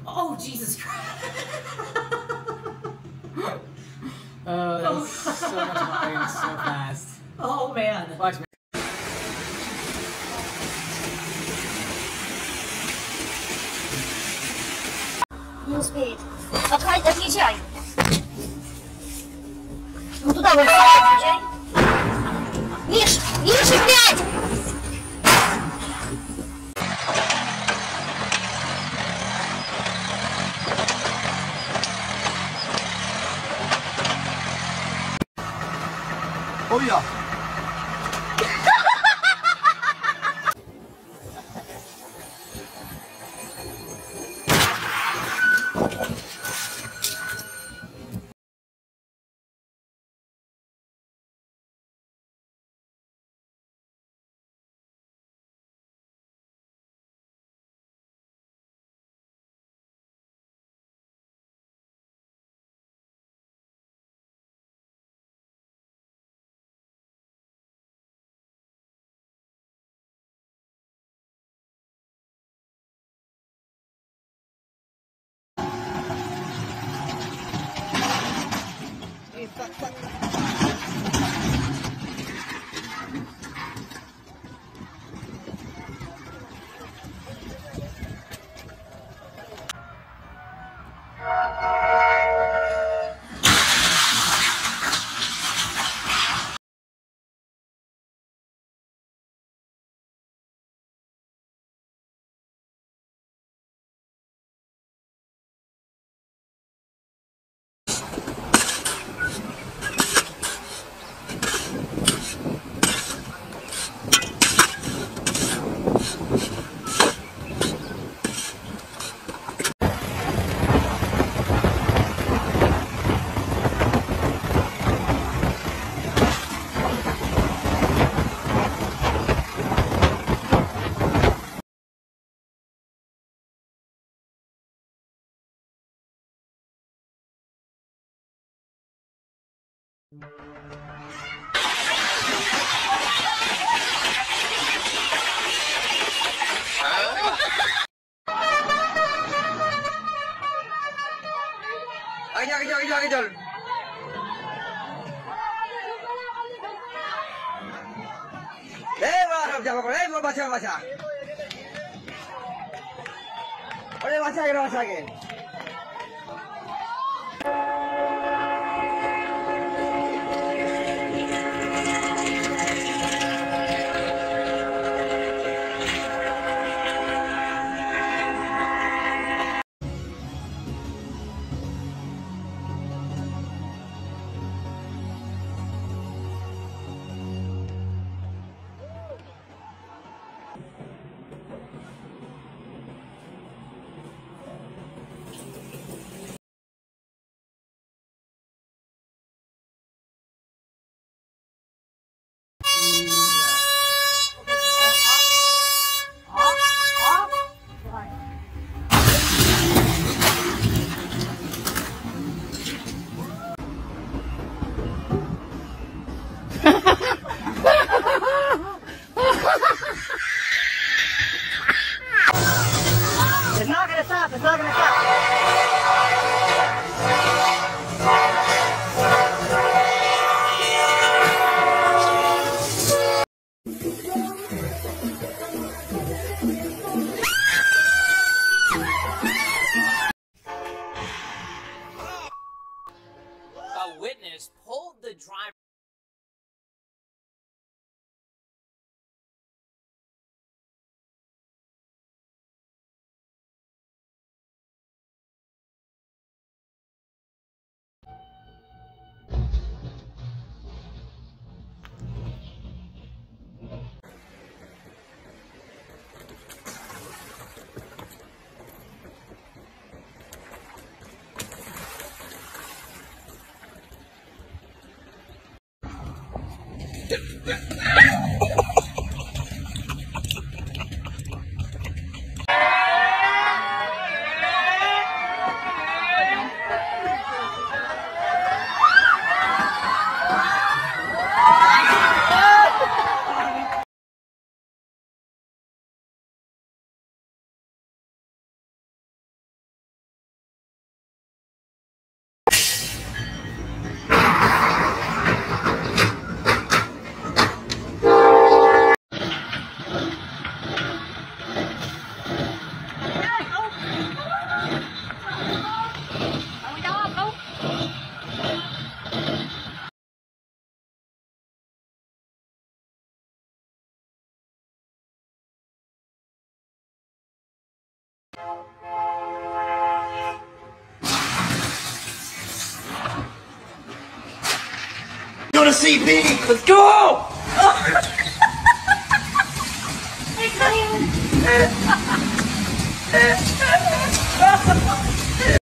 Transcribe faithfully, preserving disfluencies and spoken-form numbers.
Oh, Jesus Christ. Oh, that was so much volume, so fast. Oh, man. Watch me. Не успеет. Отходи, отъезжай. Ну туда вот отъезжай. Миш, Миша, блядь! Oh ja. Kejar, kejar, kejar, kejar. Eh, baca, baca, baca, eh, baca, baca. Boleh baca, kita baca lagi. It's not gonna stop, it's not gonna stop. A witness pulled the driver see me. Let's go. I can't even.